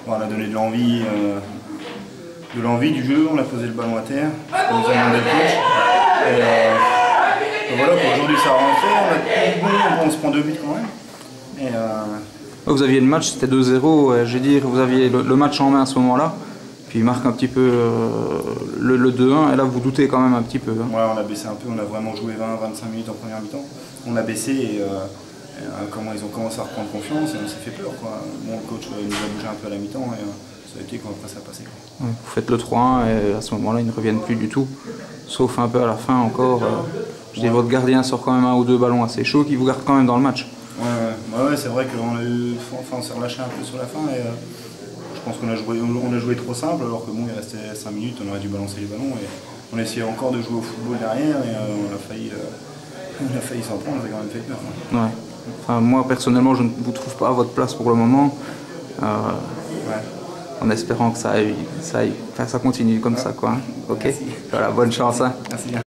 on a donné de l'envie du jeu, on a posé le ballon à terre, on nous a demandé le coach. Et voilà, aujourd'hui ça a rentré, on a tenu bon, on se prend 2 buts quand même. Vous aviez le match, c'était 2-0, je veux dire, vous aviez le match en main à ce moment-là, puis il marque un petit peu le 2-1, et là vous doutez quand même un petit peu. Hein. Ouais, on a baissé un peu, on a vraiment joué 20-25 minutes en première mi-temps. On a baissé et comment ils ont commencé à reprendre confiance et on s'est fait peur. Quoi. Bon, le coach nous a bougé un peu à la mi-temps et ça a été quand après ça a passé. Ouais, vous faites le 3-1 et à ce moment-là ils ne reviennent plus du tout, sauf un peu à la fin encore. Je dis, votre gardien sort quand même 1 ou 2 ballons assez chauds qui vous gardent quand même dans le match. Ouais, c'est vrai qu'on on s'est relâché un peu sur la fin et je pense qu'on a joué trop simple alors que bon, il restait 5 minutes, on aurait dû balancer les ballons et on essayait encore de jouer au football derrière et on a failli s'en prendre, on a quand même fait peur. Hein. Ouais. Enfin, moi personnellement je ne vous trouve pas à votre place pour le moment, en espérant que ça continue comme ça quoi. Hein. Ok. Merci. Voilà, bonne chance. Hein. Merci.